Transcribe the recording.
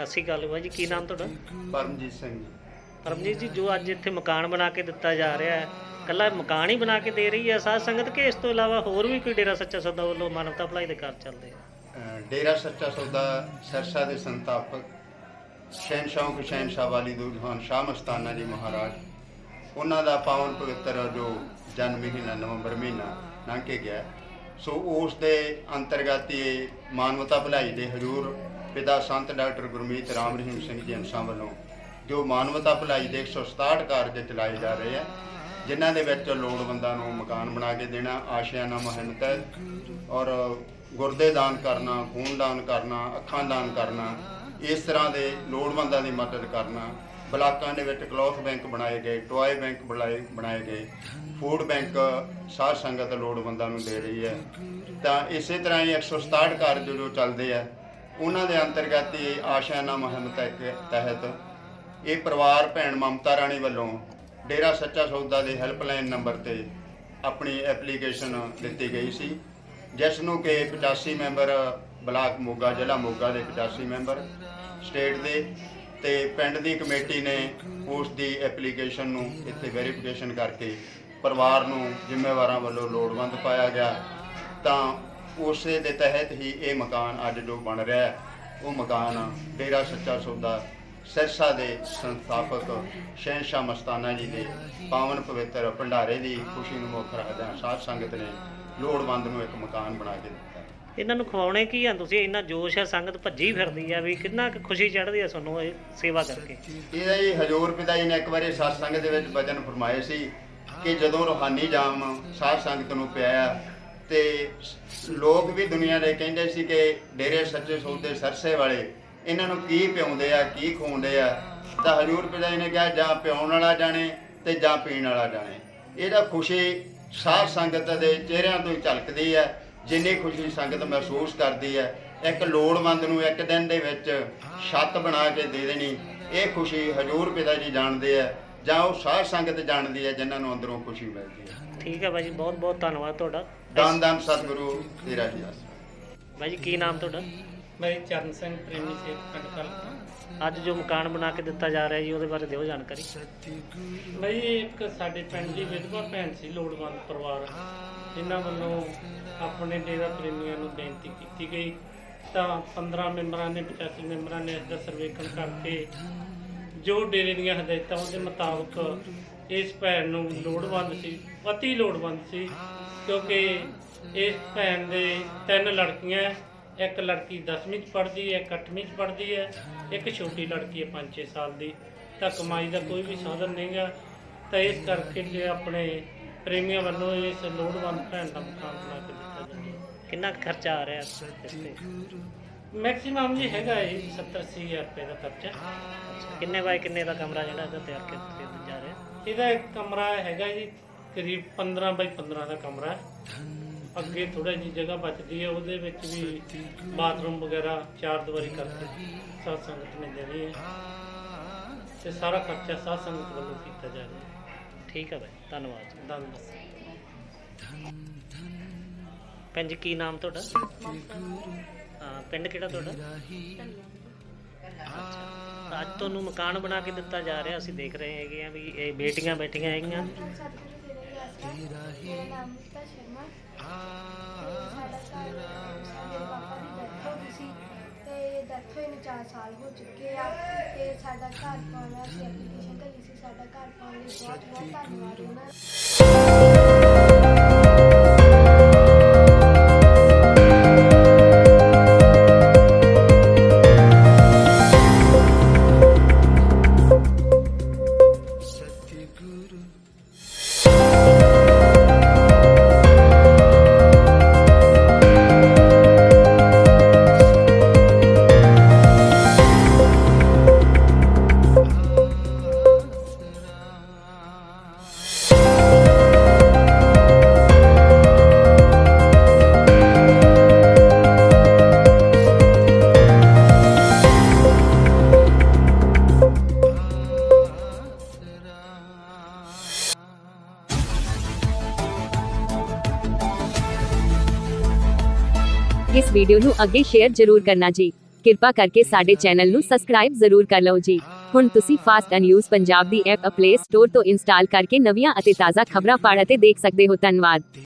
ਸਤਿ ਸ਼੍ਰੀ ਅਕਾਲ ਬਾਈ ਜੀ, ਕੀ ਨਾਮ ਤੁਹਾਡਾ? ਪਰਮਜੀਤ ਸਿੰਘ ਜੀ। ਪਰਮਜੀਤ ਜੀ, ਜੋ ਅੱਜ ਇੱਥੇ ਮਕਾਨ ਬਣਾ ਕੇ ਦਿੱਤਾ ਜਾ ਰਿਹਾ ਹੈ, ਇਕੱਲਾ ਮਕਾਨ ਹੀ ਬਣਾ ਕੇ ਦੇ ਰਹੀ ਹੈ ਸਾਧ ਸੰਗਤ, ਕਿ ਇਸ ਤੋਂ ਇਲਾਵਾ ਹੋਰ ਵੀ ਕੋਈ ਡੇਰਾ ਸੱਚਾ ਸੌਦਾ ਵੱਲੋਂ ਮਾਨਵਤਾ ਭਲਾਈ ਦੇ ਕਾਰਜ ਚੱਲਦੇ ਆ? ਡੇਰਾ ਸੱਚਾ ਸੌਦਾ ਸਿਰਸਾ ਦੇ ਸੰਸਥਾਪਕ ਸ਼ਹਿਨਸ਼ਾਹ ਸ਼ਹਿਨਸ਼ਾਹ ਵਾਲੀ ਦੁਲਹਾਨ ਸ਼ਾਹ ਮਸਤਾਨਾ ਜੀ ਮਹਾਰਾਜ, ਉਹਨਾਂ ਦਾ ਪਾਵਨ ਪਵਿੱਤਰ ਜੋ ਜਨਮ ਮਹੀਨਾ ਨਵੰਬਰ ਮਹੀਨਾ ਲੰਘ ਕੇ ਗਿਆ, ਸੋ ਉਸ ਦੇ ਅੰਤਰਗਤ ਇਹ ਮਾਨਵਤਾ ਭਲਾਈ ਦੇ ਹਜ਼ੂਰ ਪਿਤਾ ਸੰਤ ਡਾਕਟਰ ਗੁਰਮੀਤ ਰਾਮ ਰਹੀਮ ਸਿੰਘ ਜੀ ਅੰਸਾਂ ਵੱਲੋਂ ਜੋ ਮਾਨਵਤਾ ਭਲਾਈ ਦੇ 167 ਕਾਰਜ ਚਲਾਏ ਜਾ ਰਹੇ ਆ, ਜਿਨ੍ਹਾਂ ਦੇ ਵਿੱਚ ਲੋੜਵੰਦਾਂ ਨੂੰ ਮਕਾਨ ਬਣਾ ਕੇ ਦੇਣਾ, ਆਸ਼ਿਆਨਾ ਮੁਹਿੰਮ ਤਹਿਤ ਔਰ ਗੁਰਦੇ ਦਾਨ ਕਰਨਾ, ਖੂਨ ਦਾਨ ਕਰਨਾ, ਅੱਖਾਂ ਦਾਨ ਕਰਨਾ, ਇਸ ਤਰ੍ਹਾਂ ਦੇ ਲੋੜਵੰਦਾਂ ਦੀ ਮਦਦ ਕਰਨਾ। ਬਲਾਕਾਂ ਦੇ ਵਿੱਚ ਕਲੌਥ ਬੈਂਕ ਬਣਾਏ ਗਏ, ਟੋਏ ਬੈਂਕ ਬਣਾਏ ਗਏ, ਫੂਡ ਬੈਂਕ ਸਾਧ ਸੰਗਤ ਲੋੜਵੰਦਾਂ ਨੂੰ ਦੇ ਰਹੀ ਹੈ। ਤਾਂ ਇਸੇ ਤਰ੍ਹਾਂ ਹੀ 167 ਕਾਰਜ ਜੋ ਚੱਲਦੇ ਆ, ਉਹਨਾਂ ਦੇ ਅੰਤਰਗਤ ਇਹ ਆਸ਼ਿਆਨਾ ਮੁਹਿੰਮ ਤਹਿਤ ਇਹ ਪਰਿਵਾਰ ਭੈਣ ਮਮਤਾ ਰਾਣੀ ਵੱਲੋਂ ਡੇਰਾ ਸੱਚਾ ਸੌਦਾ ਦੇ ਹੈਲਪਲਾਈਨ ਨੰਬਰ ਤੇ ਆਪਣੀ ਐਪਲੀਕੇਸ਼ਨ ਦਿੱਤੀ ਗਈ ਸੀ, ਜਿਸ ਨੂੰ ਕਿ 85 ਮੈਂਬਰ ਬਲਾਕ ਮੋਗਾ, ਜ਼ਿਲ੍ਹਾ ਮੋਗਾ ਦੇ 85 ਮੈਂਬਰ ਸਟੇਟ ਦੇ ਤੇ ਪਿੰਡ ਦੀ ਕਮੇਟੀ ਨੇ ਉਸ ਦੀ ਐਪਲੀਕੇਸ਼ਨ ਨੂੰ ਇੱਥੇ ਵੈਰੀਫਿਕੇਸ਼ਨ ਕਰਕੇ ਪਰਿਵਾਰ ਨੂੰ ਜ਼ਿੰਮੇਵਾਰਾਂ ਵੱਲੋਂ ਲੋੜਵੰਦ ਪਾਇਆ ਗਿਆ। ਤਾਂ ਉਸੇ ਦੇ ਤਹਿਤ ਹੀ ਇਹ ਮਕਾਨ ਅੱਜ ਜੋ ਬਣ ਰਿਹਾ ਹੈ, ਉਹ ਮਕਾਨ ਡੇਰਾ ਸੱਚਾ ਸੌਦਾ ਸਿਰਸਾ ਦੇ ਸੰਸਥਾਪਕ ਸ਼ਹਿਨਸ਼ਾਹ ਮਸਤਾਨਾ ਜੀ ਦੇ ਪਾਵਨ ਪਵਿੱਤਰ ਭੰਡਾਰੇ ਦੀ ਖੁਸ਼ੀ ਨੂੰ ਮੁੱਖ ਰੱਖਦਿਆਂ ਸਾਧ ਸੰਗਤ ਨੇ ਲੋੜਵੰਦ ਨੂੰ ਇੱਕ ਮਕਾਨ ਬਣਾ ਕੇ ਦਿੱਤਾ। ਇਹਨਾਂ ਨੂੰ ਖਵਾਉਣੇ ਕੀ ਆ ਤੁਸੀਂ? ਇੰਨਾ ਜੋਸ਼ ਹੈ, ਸੰਗਤ ਭੱਜੀ ਫਿਰਦੀ ਆ, ਵੀ ਕਿੰਨਾ ਕੁ ਖੁਸ਼ੀ ਚੜ੍ਹਦੀ ਆ ਤੁਹਾਨੂੰ ਇਹ ਸੇਵਾ ਕਰਕੇ? ਇਹਦਾ ਜੀ ਹਜ਼ੂਰ ਪਿਤਾ ਜੀ ਨੇ ਇੱਕ ਵਾਰੀ ਸਾਧ ਸੰਗਤ ਦੇ ਵਿੱਚ ਵਚਨ ਫਰਮਾਏ ਸੀ ਕਿ ਜਦੋਂ ਰੂਹਾਨੀ ਜਾਮ ਸਾਧ ਸੰਗਤ ਨੂੰ ਪਿਆਇਆ ਤੇ ਲੋਕ ਵੀ ਦੁਨੀਆ ਦੇ ਕਹਿੰਦੇ ਸੀ ਕਿ ਡੇਰੇ ਸੱਚੇ ਸੌਦੇ ਸਰਸੇ ਵਾਲੇ ਇਹਨਾਂ ਨੂੰ ਕੀ ਪਿਆਉਂਦੇ ਆ, ਕੀ ਖਵਾਉਂਦੇ ਆ। ਤਾਂ ਹਜ਼ੂਰ ਪਿਤਾ ਜੀ ਨੇ ਕਿਹਾ ਜਾਂ ਪਿਆਉਣ ਵਾਲਾ ਜਾਣੇ ਤੇ ਜਾਂ ਪੀਣ ਵਾਲਾ ਜਾਣੇ। ਇਹਦਾ ਖੁਸ਼ੀ ਸਾਧ ਸੰਗਤ ਦੇ ਚਿਹਰਿਆਂ ਤੋਂ ਹੀ ਝਲਕਦੀ ਹੈ, ਜਿੰਨੀ ਖੁਸ਼ੀ ਸੰਗਤ ਮਹਿਸੂਸ ਕਰਦੀ ਹੈ। ਇੱਕ ਲੋੜਵੰਦ ਨੂੰ ਇੱਕ ਦਿਨ ਦੇ ਵਿੱਚ ਛੱਤ ਬਣਾ ਕੇ ਦੇ ਦੇਣੀ, ਇਹ ਖੁਸ਼ੀ ਹਜ਼ੂਰ ਪਿਤਾ ਜੀ ਜਾਣਦੇ ਆ ਜਾਂ ਉਹ ਸਾਧ ਸੰਗਤ ਜਾਣਦੀ ਹੈ, ਜਿਨ੍ਹਾਂ ਨੂੰ ਅੰਦਰੋਂ ਖੁਸ਼ੀ ਮਿਲਦੀ ਹੈ। ਠੀਕ ਹੈ ਬਾਈ ਜੀ, ਬਹੁਤ ਬਹੁਤ ਧੰਨਵਾਦ ਤੁਹਾਡਾ। ਦਾਨ ਦਾਨ ਸਤਿਗੁਰੂ ਤੇਰਾ ਹੀ ਆਸਰਾ। ਬਾਈ ਜੀ, ਕੀ ਨਾਮ ਤੁਹਾਡਾ? ਮੈਂ ਚਰਨ ਸਿੰਘ ਪ੍ਰੇਮੀ ਸੇਠ ਪਿੰਡ ਕਲ। ਅੱਜ ਜੋ ਮਕਾਨ ਬਣਾ ਕੇ ਦਿੱਤਾ ਜਾ ਰਿਹਾ ਜੀ, ਉਹਦੇ ਬਾਰੇ ਦਿਓ ਜਾਣਕਾਰੀ। ਬਈ ਇੱਕ ਸਾਡੇ ਪਿੰਡ ਦੀ ਵਿਧਵਾ ਭੈਣ ਸੀ, ਲੋੜਵੰਦ ਪਰਿਵਾਰ, ਇਹਨਾਂ ਵੱਲੋਂ ਆਪਣੇ ਡੇਰਾ ਪ੍ਰੇਮੀਆਂ ਨੂੰ ਬੇਨਤੀ ਕੀਤੀ ਗਈ। ਤਾਂ 15 ਮੈਂਬਰਾਂ ਨੇ 85 ਮੈਂਬਰਾਂ ਨੇ ਇਸ ਦਾ ਸਰਵੇਖਣ ਕਰਕੇ ਜੋ ਡੇਰੇ ਦੀਆਂ ਹਦਾਇਤਾਂ ਉਹਦੇ ਮੁਤਾਬਕ ਇਸ ਭੈਣ ਨੂੰ ਲੋੜਵੰਦ ਸੀ, ਅਤੀ ਲੋੜਵੰਦ ਸੀ, ਕਿਉਂਕਿ ਇਸ ਭੈਣ ਦੇ 3 ਲੜਕੀਆਂ, ਇੱਕ ਲੜਕੀ 10ਵੀਂ 'ਚ ਪੜ੍ਹਦੀ ਹੈ, ਇੱਕ 8ਵੀਂ 'ਚ ਪੜ੍ਹਦੀ ਹੈ, ਇੱਕ ਛੋਟੀ ਲੜਕੀ ਹੈ 5-6 ਸਾਲ ਦੀ। ਤਾਂ ਕਮਾਈ ਦਾ ਕੋਈ ਵੀ ਸਾਧਨ ਨਹੀਂ ਗਾ। ਤਾਂ ਇਸ ਕਰਕੇ ਜੇ ਆਪਣੇ ਪ੍ਰੇਮੀਆਂ ਵੱਲੋਂ ਇਸ ਲੋੜਵੰਦ ਭੈਣ ਦਾ ਮਕਾਨ ਬਣਾ ਕੇ ਦਿੱਤਾ ਜਾਂਦਾ। ਕਿੰਨਾ ਕੁ ਖਰਚਾ ਆ ਰਿਹਾ ਇਸ ਤੇ? ਮੈਕਸਿਮਮ ਜੀ ਹੈਗਾ ਇਹ 70-80 ਹਜ਼ਾਰ ਰੁਪਏ ਦਾ ਖਰਚਾ। ਕਿੰਨੇ ਬਾਈ ਕਿੰਨੇ ਦਾ ਕਮਰਾ ਜਿਹੜਾ ਇਹਦਾ ਤਿਆਰ ਕੀਤਾ ਜਾ ਰਿਹਾ? ਇਹਦਾ ਇੱਕ ਕਮਰਾ ਹੈਗਾ ਜੀ ਕਰੀਬ 15 ਬਾਈ 15 ਦਾ ਕਮਰਾ ਹੈ। ਅੱਗੇ ਥੋੜਾ ਜਿਹੀ ਜਗ੍ਹਾ ਬਚਦੀ ਹੈ, ਉਹਦੇ ਵਿੱਚ ਵੀ ਬਾਥਰੂਮ ਵਗੈਰਾ 4 ਦੀਵਾਰੀ ਕਰਕੇ ਸਾਧ ਸੰਗਤ ਨੇ ਦੇਣੀ ਹੈ ਤੇ ਸਾਰਾ ਖਰਚਾ ਸਾਧ ਸੰਗਤ ਵੱਲੋਂ ਕੀਤਾ ਜਾ ਰਿਹਾ ਹੈ। ਠੀਕ ਹੈ ਬਾਈ, ਧੰਨਵਾਦ ਜੀ। ਧੰਨਵਾਦ। ਭੈਣ ਜੀ, ਕੀ ਨਾਮ ਤੁਹਾਡਾ? ਹਾਂ, ਪਿੰਡ ਕਿਹੜਾ ਤੁਹਾਡਾ? ਅੱਛਾ, ਅੱਜ ਤੁਹਾਨੂੰ ਮਕਾਨ ਬਣਾ ਕੇ ਦਿੱਤਾ ਜਾ ਰਿਹਾ, ਅਸੀਂ ਦੇਖ ਰਹੇ ਹੈਗੇ ਆ ਵੀ ਇਹ ਬੇਟੀਆਂ ਬੈਠੀਆਂ ਹੈਗੀਆਂ। ਮੇਰਾ ਨਾਮ ਮੁਕਤਾ ਸ਼ਰਮਾ। ਸਾਡਾ ਘਰ ਸਾਡੇ ਪਾਪਾ ਦੀ ਡੈਥ ਹੋ ਗਈ ਸੀ ਤੇ ਡੈਥ ਹੋਏ ਨੂੰ 4 ਸਾਲ ਹੋ ਚੁੱਕੇ ਆ ਤੇ ਸਾਡਾ ਘਰ ਪਾਉਣਾ ਸੀ, ਐਪਲੀਕੇਸ਼ਨ ਕਰੀ ਸੀ ਸਾਡਾ ਘਰ ਪਾਉਣ ਲਈ। ਬਹੁਤ ਬਹੁਤ ਧੰਨਵਾਦ ਉਹਨਾਂ ਦਾ। इस वीडियो ਨੂੰ ਅੱਗੇ ਸ਼ੇਅਰ ਜ਼ਰੂਰ ਕਰਨਾ ਜੀ। ਕਿਰਪਾ ਕਰਕੇ ਸਾਡੇ ਚੈਨਲ ਨੂੰ ਸਬਸਕ੍ਰਾਈਬ ਜ਼ਰੂਰ ਕਰ ਲਓ ਜੀ। ਹੁਣ ਤੁਸੀਂ ਫਾਸਟ ਨਿਊਜ਼ ਪੰਜਾਬ ਦੀ ਐਪ ਪਲੇ ਸਟੋਰ ਤੋਂ ਇੰਸਟਾਲ ਕਰਕੇ ਨਵੀਆਂ ਅਤੇ ਤਾਜ਼ਾ ਖਬਰਾਂ ਪੜ੍ਹ ਅਤੇ ਦੇਖ ਸਕਦੇ ਹੋ। ਧੰਨਵਾਦ।